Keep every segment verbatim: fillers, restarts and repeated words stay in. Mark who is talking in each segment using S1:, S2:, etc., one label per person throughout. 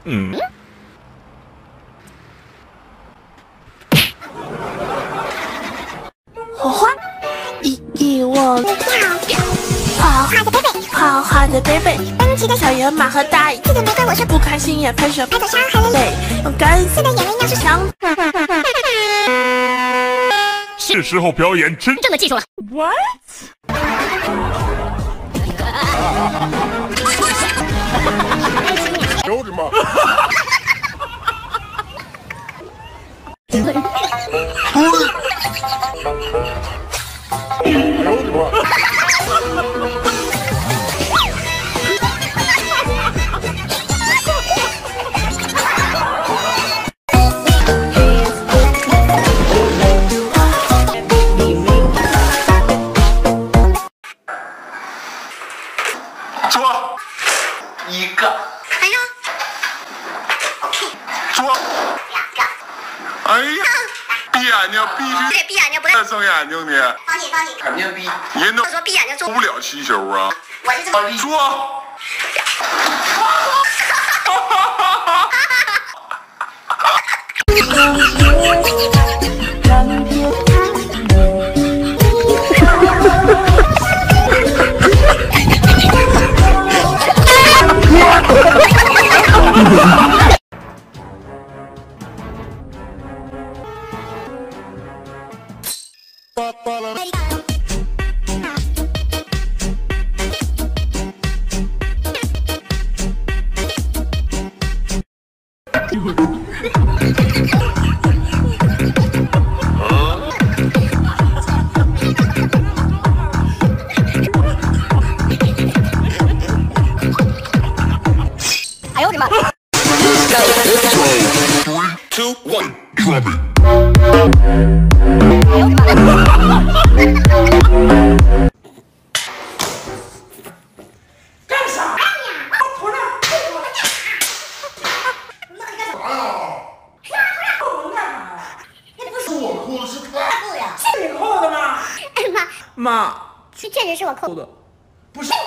S1: 嗯。
S2: 火花，一一我花花的贝贝，花花的贝贝，奔驰的小野马和大刺的玫瑰，我是不开心也喷水，拍走伤害的泪，用干涩的眼泪酿出香。
S1: 是时候表演真
S3: 正的技术了。
S2: What？
S1: 哎呦我的妈！哎呦我的妈！
S4: 捉一个，
S3: 哎呀，
S4: 捉
S3: 两个，
S4: 哎呀，闭眼睛必须
S3: 对，闭眼睛不
S4: 再睁眼睛的，
S3: 放心放心，
S4: 肯定闭。人都
S3: 我说闭眼睛做
S4: 出不了气球啊！
S3: 我是这么
S4: 捉。
S3: 哎呦我的妈！
S4: Two one drop it。
S3: 哎呦我的妈！
S2: 干啥呀？头上
S4: 我扣的是他。
S3: 扣呀！
S2: 是你扣的吗？
S3: 哎妈，
S2: 妈，
S3: 这确实是我扣的。
S2: 不是。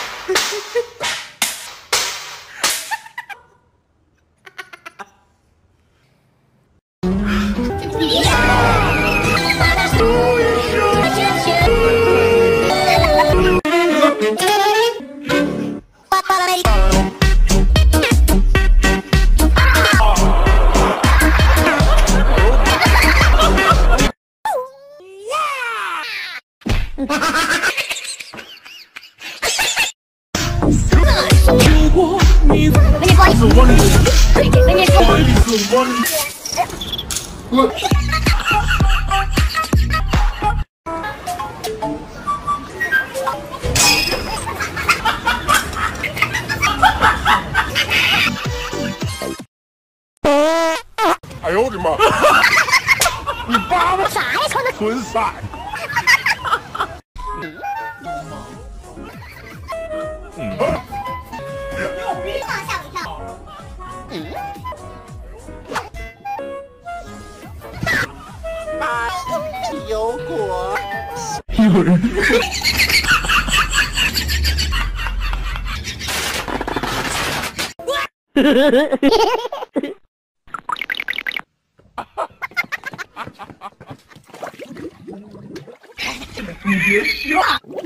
S1: 哎呦我的妈！你爸爸
S3: 啥呀？穿的
S1: 纯色。嗯。
S3: 吓我一跳。嗯。
S4: 有果。
S1: 有人。你别笑。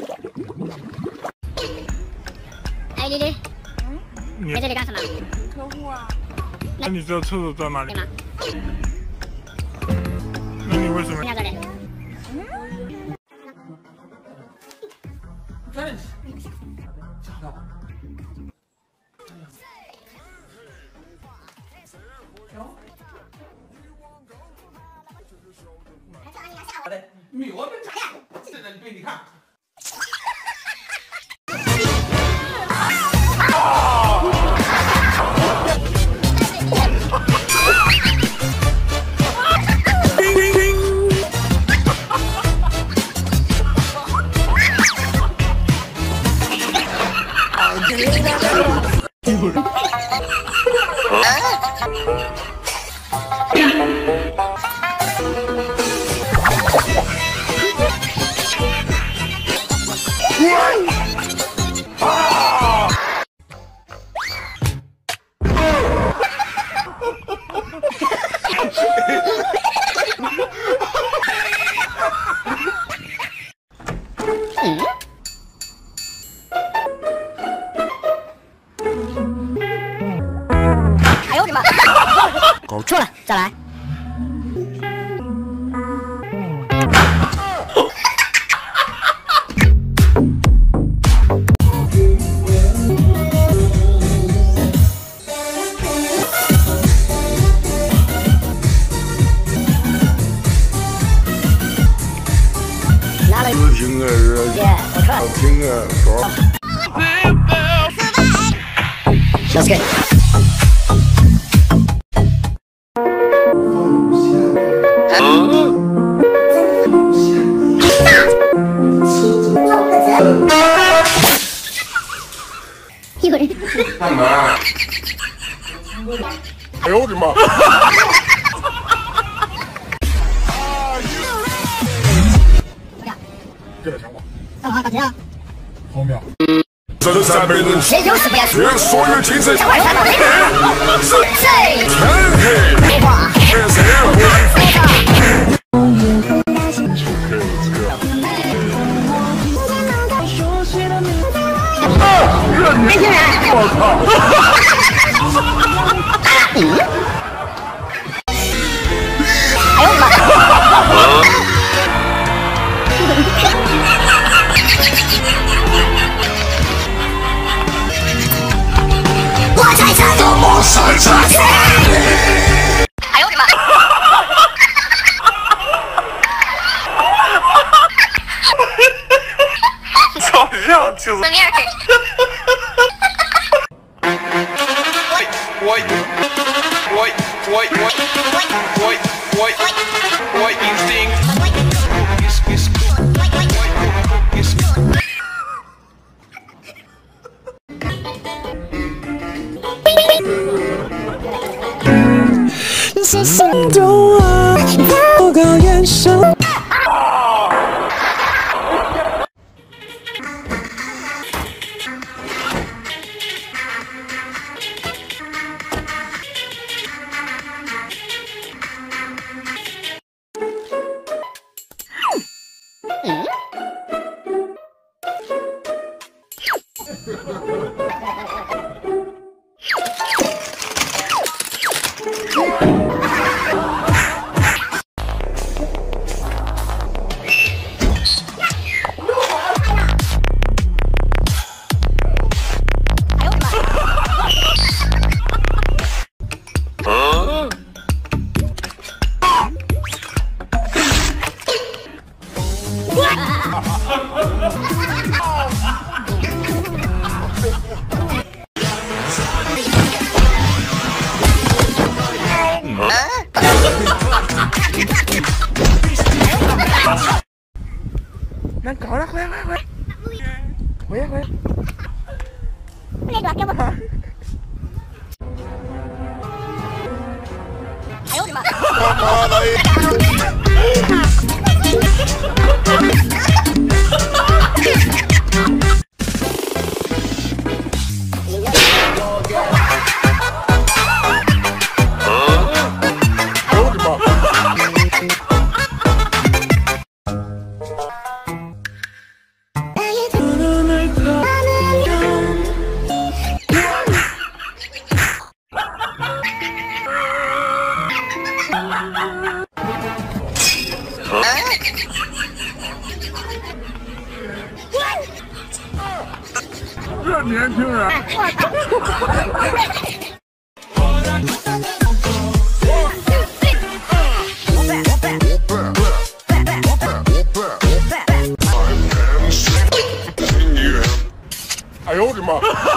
S3: 哎，丽丽，
S1: 你
S3: 在这里干什么？
S2: 客户啊。
S1: 那你知道厕所在哪里
S3: 对？吗？
S1: 那你为什么？
S3: 在这里。
S2: 真是。假的。我们这现在被你看。
S1: 高。
S3: 错了，再来。拿了。
S1: 听个热，
S3: 我错了。
S1: 听个爽。
S3: Let's go。有人。
S1: 干嘛？哎呦我的妈！这个想法。
S3: 干嘛？搞谁啊？
S1: 荒谬。这三辈人，
S3: 谁就是不要去。
S1: 愿所有精神。
S3: 小孩三宝谁？谁？
S1: 天黑。
S3: 没话。
S1: 天色灰。
S3: 年轻人。
S1: 我靠！
S3: 嗯。哎呦我的妈！我才才多么帅气！哎呦我的妈！
S1: 照样就是。White, white, white, white, white, white, white instinct. Is is is.
S5: 你心中啊，我高眼神。
S2: 难搞了，快快快！回来回来！
S3: 那个给我。哎呦我的妈！
S1: 他妈的！这年轻人。哎呦我的妈！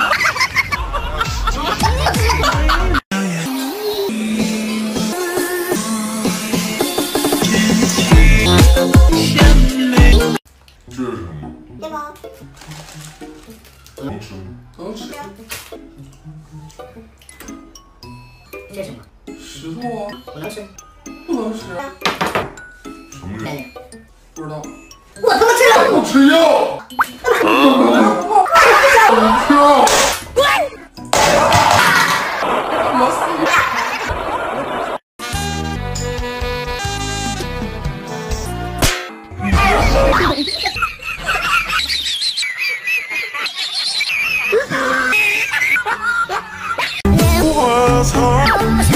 S1: 这是什么？
S3: 对吗？
S1: 能吃？能吃。
S3: 这是什么？
S1: 石头啊！
S3: 不能吃。
S1: 不能吃。什么药？不知道。
S3: 我他妈吃了！
S1: 我吃药。我吃药。滚！我死。我操！